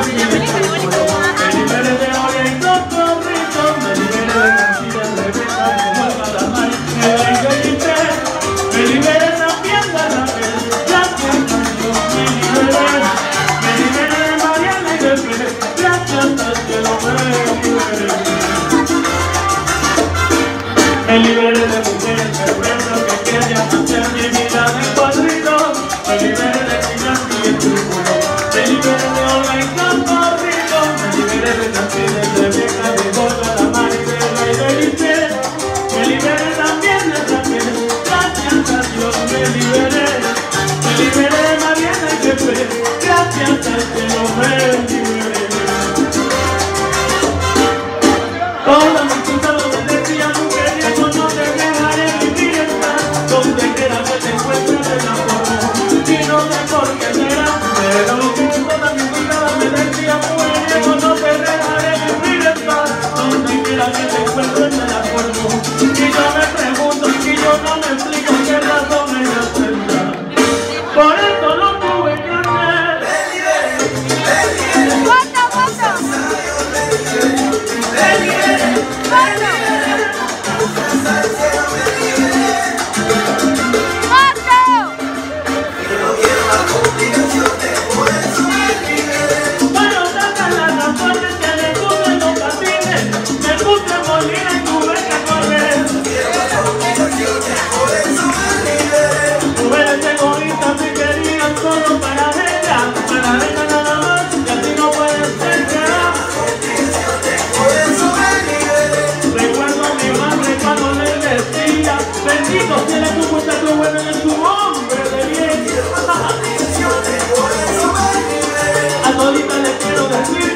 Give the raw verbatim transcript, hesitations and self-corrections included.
Me libere de mujeres perversas que querían hacer mi vida de cuadrito. Me libere de gigantes y escrúpulos. Me libere de Olga y Campo Rico. Me libere de canciones de Beca, de Gorda, la Mar y de Rey de Lisset. Me libere también de Raquel. Gracias a Dios me liberé. Me liberé de Mariana y Pepe. Gracias al cielo me liberé. Toda mi puta lo me decía mujeriego, no te dejaré vivir en paz. Donde quiera que te encuentres en la forma, y no sé por qué será. Pero toda mi puta me decía mujeriego, no te dejaré vivir en paz. Donde quiera que te encuentres en la forma, y yo me pregunto, y yo no me explico qué razón me da tendrá. Por eso lo tuve que hacer. ¡Foto, foto! Bendito tiene tu puta, tu bueno en tu hombre de bien. A todita le quiero decir